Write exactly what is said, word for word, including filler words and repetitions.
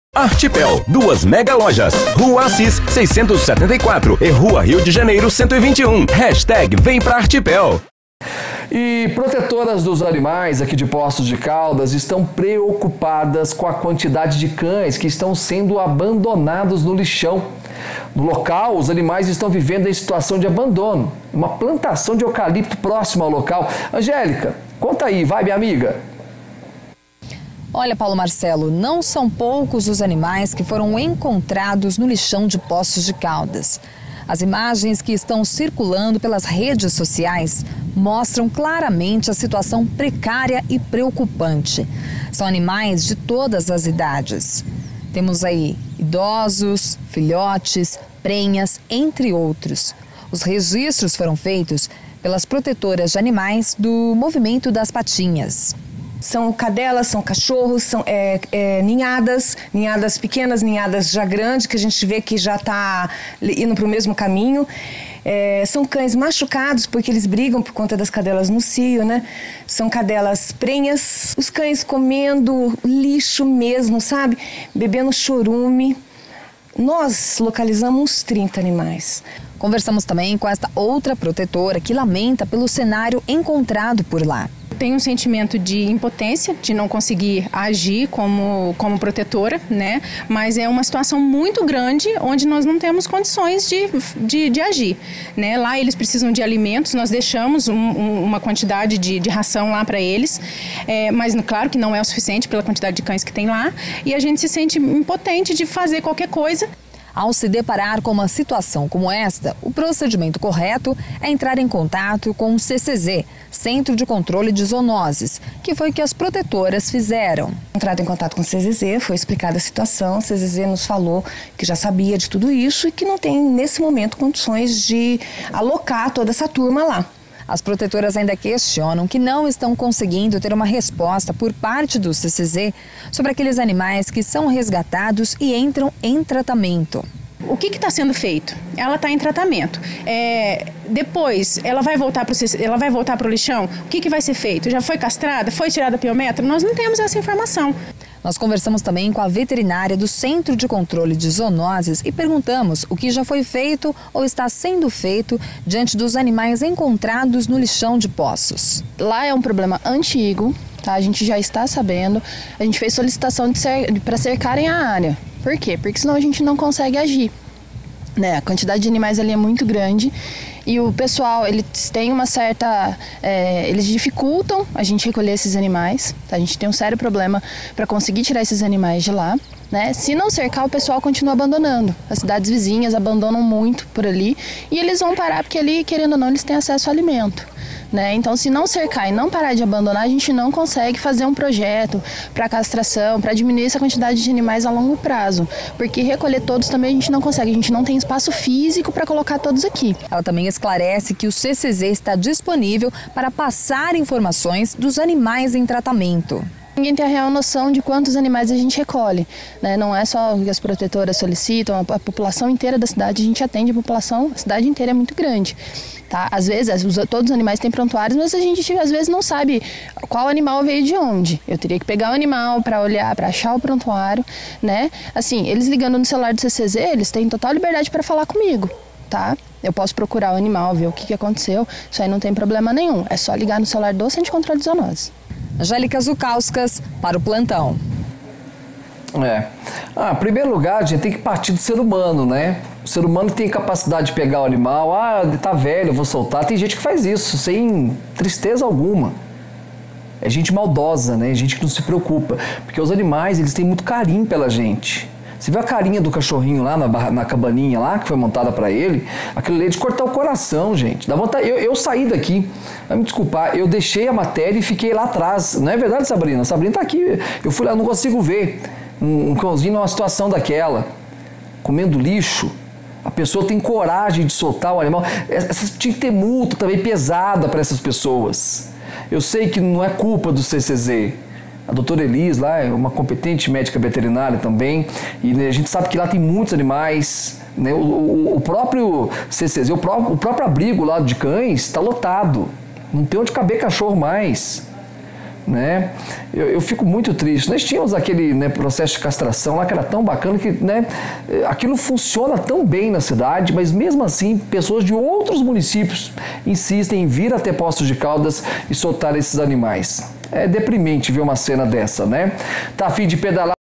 Artipel, duas mega lojas, Rua Assis seiscentos e setenta e quatro e Rua Rio de Janeiro cento e vinte e um. Hashtag vem pra Artipel. E protetoras dos animais aqui de Poços de Caldas estão preocupadas com a quantidade de cães que estão sendo abandonados no lixão. No local, os animais estão vivendo em situação de abandono. Uma plantação de eucalipto próxima ao local. Angélica, conta aí, vai, minha amiga. Olha, Paulo Marcelo, não são poucos os animais que foram encontrados no lixão de Poços de Caldas. As imagens que estão circulando pelas redes sociais mostram claramente a situação precária e preocupante. São animais de todas as idades. Temos aí idosos, filhotes, prenhas, entre outros. Os registros foram feitos pelas protetoras de animais do Movimento das Patinhas. São cadelas, são cachorros, são é, é, ninhadas, ninhadas pequenas, ninhadas já grandes, que a gente vê que já está indo para o mesmo caminho. É, são cães machucados, porque eles brigam por conta das cadelas no cio, né? São cadelas prenhas, os cães comendo lixo mesmo, sabe? Bebendo chorume. Nós localizamos uns trinta animais. Conversamos também com esta outra protetora que lamenta pelo cenário encontrado por lá. Tem um sentimento de impotência, de não conseguir agir como, como protetora, né? Mas é uma situação muito grande onde nós não temos condições de, de, de agir, né? Lá eles precisam de alimentos, nós deixamos um, um, uma quantidade de, de ração lá para eles, é, mas claro que não é o suficiente pela quantidade de cães que tem lá, e a gente se sente impotente de fazer qualquer coisa. Ao se deparar com uma situação como esta, o procedimento correto é entrar em contato com o C C Z, Centro de Controle de Zoonoses, que foi o que as protetoras fizeram. Entrado em contato com o C Z Z, foi explicada a situação, o C Z Z nos falou que já sabia de tudo isso e que não tem, nesse momento, condições de alocar toda essa turma lá. As protetoras ainda questionam que não estão conseguindo ter uma resposta por parte do C C Z sobre aqueles animais que são resgatados e entram em tratamento. O que está sendo feito? Ela está em tratamento. É, depois, ela vai voltar para o ela vai voltar para o lixão? O que, que vai ser feito? Já foi castrada? Foi tirada a piometra? Nós não temos essa informação. Nós conversamos também com a veterinária do Centro de Controle de Zoonoses e perguntamos o que já foi feito ou está sendo feito diante dos animais encontrados no lixão de Poços. Lá é um problema antigo, tá? A gente já está sabendo. A gente fez solicitação cer para cercarem a área. Por quê? Porque senão a gente não consegue agir, né? A quantidade de animais ali é muito grande. E o pessoal, eles têm uma certa... É, eles dificultam a gente recolher esses animais. Tá? A gente tem um sério problema para conseguir tirar esses animais de lá. Né? Se não cercar, o pessoal continua abandonando. As cidades vizinhas abandonam muito por ali. E eles vão parar porque ali, querendo ou não, eles têm acesso ao alimento. Né? Então, se não cercar e não parar de abandonar, a gente não consegue fazer um projeto para castração, para diminuir essa quantidade de animais a longo prazo. Porque recolher todos também a gente não consegue, a gente não tem espaço físico para colocar todos aqui. Ela também esclarece que o C C Z está disponível para passar informações dos animais em tratamento. Ninguém tem a real noção de quantos animais a gente recolhe, né? Não é só o que as protetoras solicitam, a população inteira da cidade, a gente atende a população, a cidade inteira é muito grande. Tá? Às vezes, todos os animais têm prontuários, mas a gente às vezes não sabe qual animal veio de onde. Eu teria que pegar o animal para olhar, para achar o prontuário, né? Assim, eles ligando no celular do C C Z, eles têm total liberdade para falar comigo, tá? Eu posso procurar o animal, ver o que, que aconteceu, isso aí não tem problema nenhum. É só ligar no celular do Centro de Controle de Zoonoses. Angélica Zukauskas para o Plantão. É. Ah, em primeiro lugar, a gente tem que partir do ser humano, né? O ser humano tem capacidade de pegar o animal, ah, tá velho, eu vou soltar. Tem gente que faz isso, sem tristeza alguma. É gente maldosa, né? Gente que não se preocupa. Porque os animais, eles têm muito carinho pela gente. Você viu a carinha do cachorrinho lá na, na cabaninha lá, que foi montada pra ele? Aquilo ali é de cortar o coração, gente. Dá vontade. Eu, eu saí daqui, vai me desculpar, eu deixei a matéria e fiquei lá atrás. Não é verdade, Sabrina? A Sabrina tá aqui. Eu fui lá, não consigo ver um, um cãozinho numa situação daquela, comendo lixo. A pessoa tem coragem de soltar o animal. Essa, tinha que ter multa também pesada para essas pessoas. Eu sei que não é culpa do C C Z. A doutora Elis lá é uma competente médica veterinária também, e né, a gente sabe que lá tem muitos animais, né? o, o, o próprio C C Z, o próprio, o próprio abrigo lá de cães está lotado, não tem onde caber cachorro mais. né? Eu, eu fico muito triste. Nós tínhamos aquele, né, processo de castração lá que era tão bacana que, né, aquilo funciona tão bem na cidade, mas mesmo assim pessoas de outros municípios insistem em vir até Poços de Caldas e soltar esses animais. É deprimente ver uma cena dessa, né? Tá a fim de pedalar